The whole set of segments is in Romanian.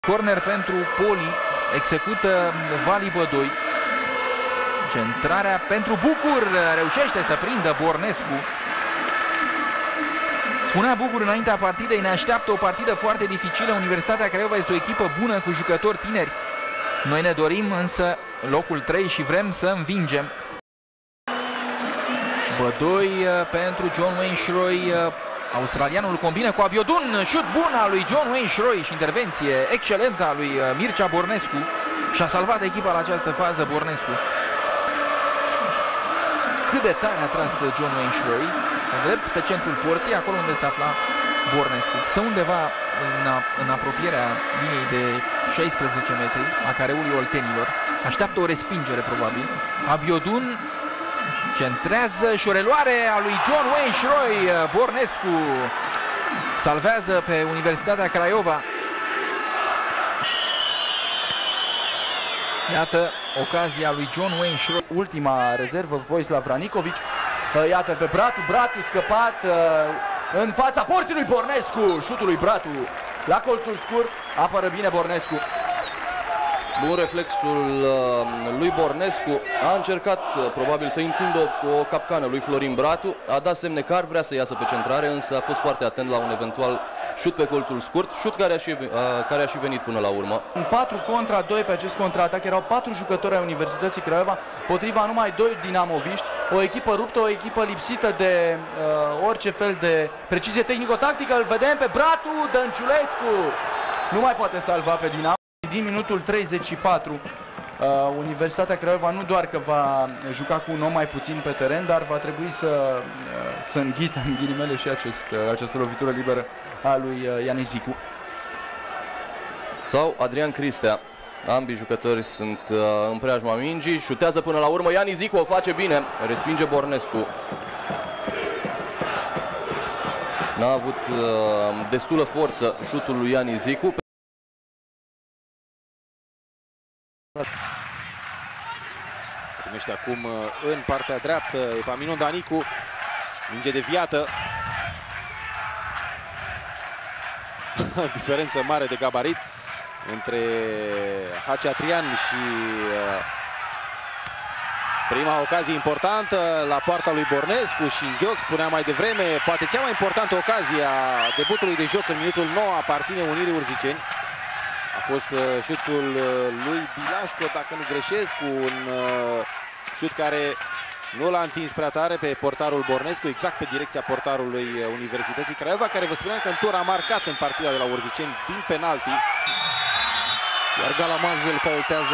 Corner pentru Poli, execută Vali Bădoi. Centrarea pentru Bucur, reușește să prindă Bornescu. Spunea Bucur înaintea partidei, ne așteaptă o partidă foarte dificilă. Universitatea Craiova este o echipă bună cu jucători tineri. Noi ne dorim însă locul 3 și vrem să învingem. Bădoi pentru John Wayne Shroy. Australianul combină cu Abiodun, șut bun al lui John Wayne Shroy și intervenție excelentă a lui Mircea Bornescu. Și-a salvat echipa la această fază Bornescu. Cât de tare a tras John Wayne Shroy, drept pe centrul porții, acolo unde se afla Bornescu. Stă undeva în apropierea liniei de 16 metri a careului oltenilor. Așteaptă o respingere probabil. Abiodun centrează și o reluare a lui John Wayne Shroy. Bornescu salvează pe Universitatea Craiova. Iată ocazia lui John Wayne Shroy. Ultima rezervă, Vojislav Vranicovici. Iată pe Bratu scăpat în fața porții lui Bornescu. Șutul lui Bratu la colțul scurt, apără bine Bornescu. Bun reflexul lui Bornescu, a încercat probabil să întindă o capcană lui Florin Bratu, a dat semne că ar vrea să iasă pe centrare, însă a fost foarte atent la un eventual șut pe colțul scurt, șut care a și venit până la urmă. În 4 contra 2 pe acest contraatac erau 4 jucători ai Universității Craiova, potriva numai 2 dinamoviști, o echipă ruptă, o echipă lipsită de orice fel de precizie tehnico-tactică. Îl vedem pe Bratu, Dănciulescu nu mai poate salva pe Dinamo. Din minutul 34, Universitatea Craiova nu doar că va juca cu un om mai puțin pe teren, dar va trebui să înghită în ghilimele și această lovitură liberă a lui Iani Zicu. Sau Adrian Cristea. Ambii jucători sunt în preajma mingii, șutează până la urmă, Iani Zicu o face bine, respinge Bornescu. N-a avut destulă forță șutul lui Iani Zicu. Primește acum în partea dreaptă Epaminon Danicu, minge deviată. Diferență mare de gabarit între Haceatrian și prima ocazie importantă la poarta lui Bornescu și în joc, spuneam mai devreme, poate cea mai importantă ocazie a debutului de joc în minutul 9 aparține Unirii Urziceni. A fost șutul lui Bilașco, dacă nu greșesc, un șut care nu l-a întins prea tare pe portarul Bornescu, exact pe direcția portarului Universității Craiova, care vă spuneam că în tur a marcat în partida de la Urziceni din penalti. Iar Galamaz îl faultează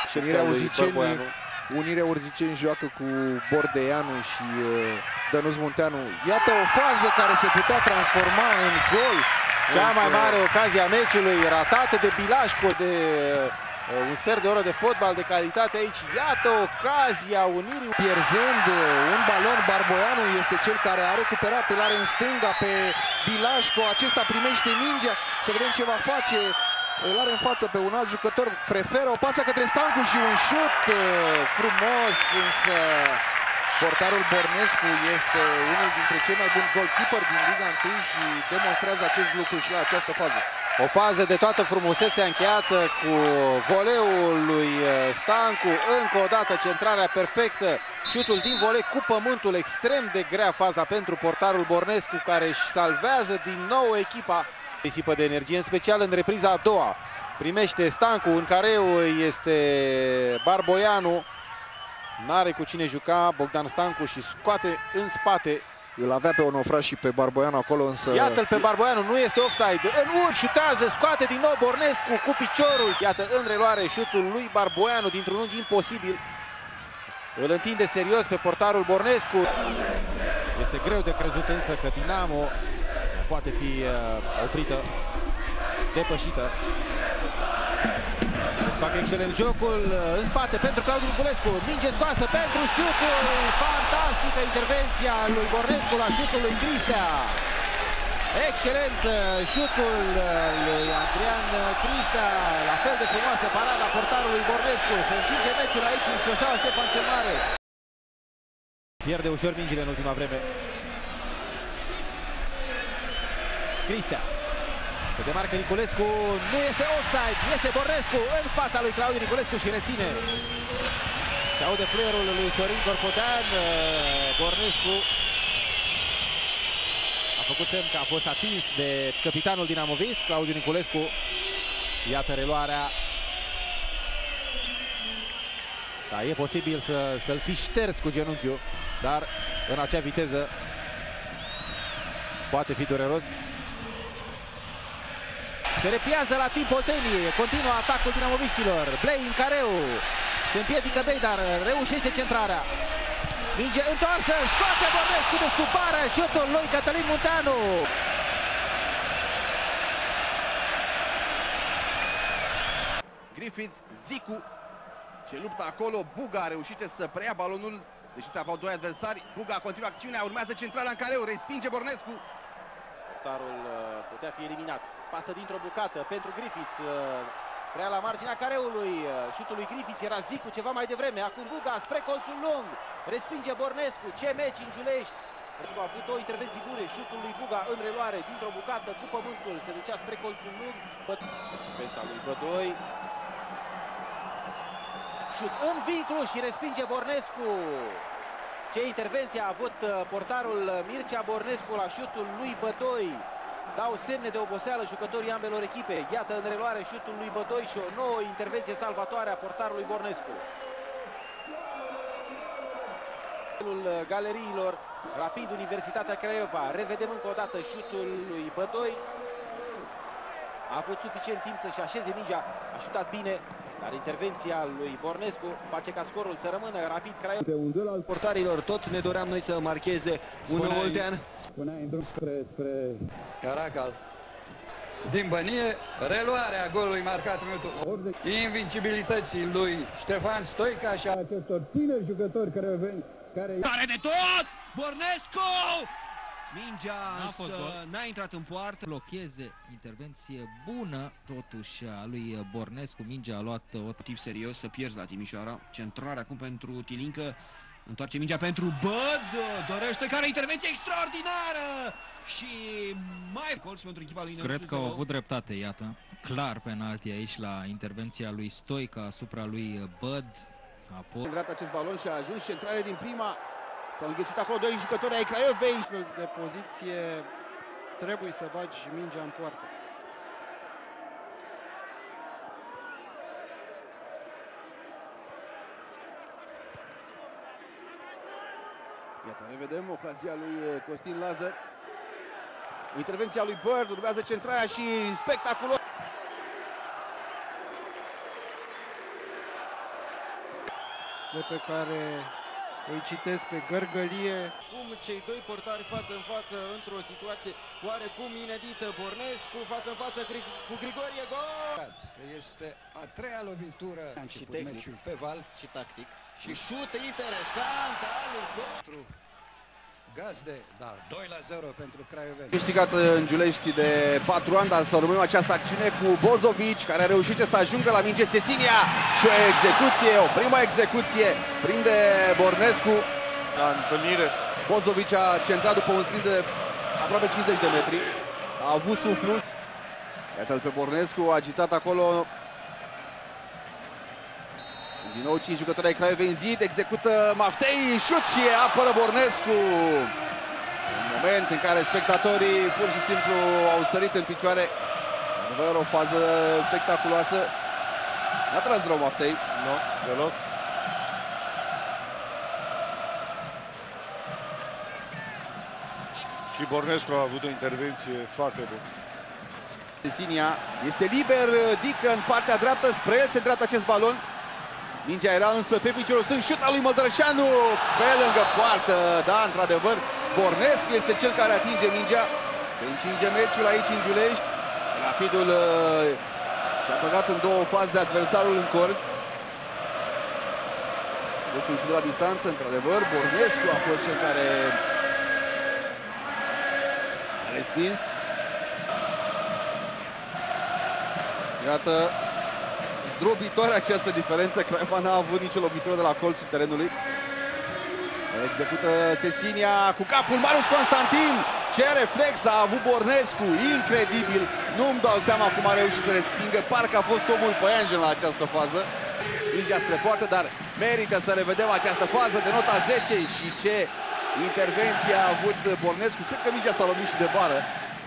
Unirea Urziceni joacă cu Bordeanu și Dănuț Munteanu. Iată o fază care se putea transforma în gol. Cea mai mare ocazie a meciului, ratată de Bilașco, de un sfert de oră de fotbal de calitate aici. Iată ocazia Unirii. Pierzând un balon, Barboianu este cel care a recuperat, îl are în stânga pe Bilașco. Acesta primește mingea, să vedem ce va face. Îl are în față pe un alt jucător, preferă o pasă către Stancu și un șut frumos, însă portarul Bornescu este unul dintre cei mai buni goalkeeper din Liga 1 și demonstrează acest lucru și la această fază. O fază de toată frumusețea încheiată cu voleul lui Stancu, încă o dată centrarea perfectă, șutul din volei cu pământul, extrem de grea faza pentru portarul Bornescu, care își salvează din nou echipa. Risipă de energie, în special în repriza a doua. Primește Stancu, în careu este Barboianu. N-are cu cine juca Bogdan Stancu și scoate în spate. Îl avea pe Onofra și pe Barboianu acolo, însă... Iată-l pe Barboianu, nu este offside. În urt, șutează, scoate din nou Bornescu cu piciorul. Iată în reluare șutul lui Barboianu dintr-un unghi imposibil. Îl întinde serios pe portarul Bornescu. Este greu de crezut însă că Dinamo poate fi oprită, depășită. Îți fac excelent jocul în spate pentru Claudiu Niculescu. Minge scoasă pentru șutul. Fantastică intervenția lui Bornescu la șutul lui Cristea. Excelent șutul lui Adrian Cristea. La fel de frumoasă parada portarului Bornescu. Se încinge meciul aici în șoseaua Ștefan cel Mare. Pierde ușor mingile în ultima vreme. Cristea Se demarcă Niculescu, nu este offside, iese Bornescu în fața lui Claudiu Niculescu și reține. Se aude fluierul lui Sorin Corpodean, Bornescu a făcut semn că a fost atins de capitanul dinamovist, Claudiu Niculescu. Iată reluarea. Da, e posibil să-l fi șters cu genunchiul, dar în acea viteză poate fi dureros. Se repiază la timp Oltenie, continuă atacul dinamoviștilor. Blei în careu, se împiedică Blei, dar reușește centrarea. Minge întoarsă, scoate Bornescu de sub bară, șutul lui Cătălin Munteanu. Griffiths, Zicu, ce luptă acolo, Buga reușește să preia balonul, deși se aflau doi adversari. Buga continuă acțiunea, urmează centrala în careu, respinge Bornescu. Portarul putea fi eliminat. Pasă dintr-o bucată pentru Griffiths, prea la marginea careului, șutul lui Griffiths, era Zicu ceva mai devreme, acum Buga spre colțul lung, respinge Bornescu, ce meci în Giulești. A avut două intervenții bune, șutul lui Buga în reluare, dintr-o bucată, cu pământul, se ducea spre colțul lung, fenta lui Bădoi. Șut în vincul și respinge Bornescu. Ce intervenție a avut portarul Mircea Bornescu la șutul lui Bădoi. Dau semne de oboseală jucătorii ambelor echipe. Iată în reluare șutul lui Bădoi și o nouă intervenție salvatoare a portarului Bornescu. Galeriilor, Rapid Universitatea Craiova. Revedem încă o dată șutul lui Bădoi. A avut suficient timp să-și așeze mingea, a șutat bine, dar intervenția lui Bornescu face ca scorul să rămână Rapid Craiova. Pe un duel al portarilor, tot ne doream noi să marcheze un Oltean. Spuneai în drum spre Caracal. Din Bănie, reluarea golului marcat minutul invincibilității lui Ștefan Stoica și a acestor tineri jucători care De tot! Bornescu! Mingea n-a intrat în poartă. Blocheze, intervenție bună totuși a lui Bornescu. Mingea a luat o tip serios să pierzi la Timișoara. Centrarea acum pentru Tilincă. Întoarce mingea pentru Băd. Dorește care intervenție extraordinară! Și mai colț pentru echipa lui. Cred că au avut dreptate, iată. Clar penalti aici la intervenția lui Stoica asupra lui Băd. În dreapta acest balon și a ajuns centrare din prima. S-au înghesuit acolo doi jucători ai Craiovei. De poziție trebuie să bagi mingea în poartă. Iată, revedem ocazia lui Costin Lazar. Intervenția lui Bird, urmează centrarea și spectaculos. De pe care îi citesc pe gărgălie. Cum cei doi portari față în față într-o situație oarecum inedită. Bornescu față în față cu Grigorie, gol! Este a treia lovitură Și tehnic pe val și tactic. Și șut interesant al lui pentru gazde, dar 2-0 pentru Craioveni. Câștigat în Giulești de 4 ani, dar să urmăm această acțiune cu Bozovici, care reușește să ajungă la minge Sesinia și o execuție, o prima execuție, prinde Bornescu la întâlnire. Bozovici a centrat după un sprint de aproape 50 de metri, a avut suflu. Iată-l pe Bornescu, agitat acolo. Din nou 5 jucători ai Craiovei în zid, execută Maftei, șut și apără Bornescu. În moment în care spectatorii pur și simplu au sărit în picioare. Adevăr, o fază spectaculoasă. N-a tras rău Maftei. Nu, deloc. Și Bornescu a avut o intervenție foarte bună. Sinia este liber, Dică în partea dreaptă, spre el se îndreaptă acest balon. Mingea era însă pe piciorul stâng, șut al lui Măldărășanu, pe lângă poartă, da, într-adevăr, Bornescu este cel care atinge mingea. Se încinge meciul aici în Giulești. Rapidul și-a băgat în două faze adversarul în corzi. A fost un șut de la distanță, într-adevăr, Bornescu a fost cel care a respins. Iată, zdrobitoare această diferență. Craiova n-a avut nicio lovitură de la colțul terenului. Execută Sesinia cu capul Marius Constantin. Ce reflex a avut Bornescu, incredibil. Nu-mi dau seama cum a reușit să respingă. Parcă a fost omul păianjen la această fază. Mingea spre poartă, dar merită să revedem această fază de nota 10 și ce intervenție a avut Bornescu. Cred că mingea s-a lovit și de bară.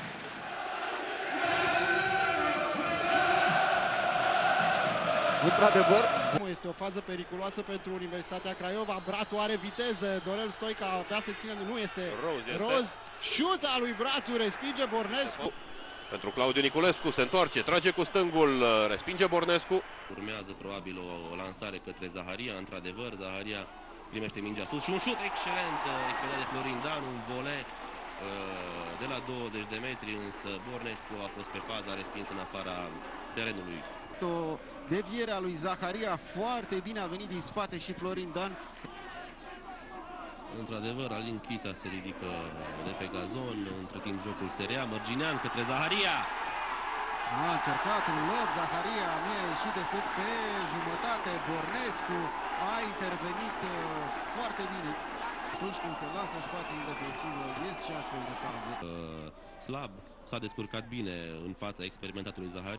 Într-adevăr, este o fază periculoasă pentru Universitatea Craiova. Bratu are viteză, Dorel Stoica abia se ține, nu este Roz. Șut al lui Bratu, respinge Bornescu. Pentru Claudiu Niculescu se întoarce, trage cu stângul, respinge Bornescu. Urmează probabil o lansare către Zaharia, într-adevăr, Zaharia primește mingea sus și un șut excelent expedat de Florin Dan, un volei de la 20 de metri, însă Bornescu a fost pe fază, a respins în afara terenului. O deviere a lui Zaharia, foarte bine a venit din spate și Florin Dan. Într-adevăr, Alin Chița se ridică de pe gazon, între timp jocul se rea, Mărginean către Zaharia. A încercat un lob, Zaharia nu a ieșit decât pe jumătate, Bornescu a intervenit foarte bine. Atunci când se lasă spații în defensivă, ies și astfel de faze. Slab, s-a descurcat bine în fața experimentatului Zaharia.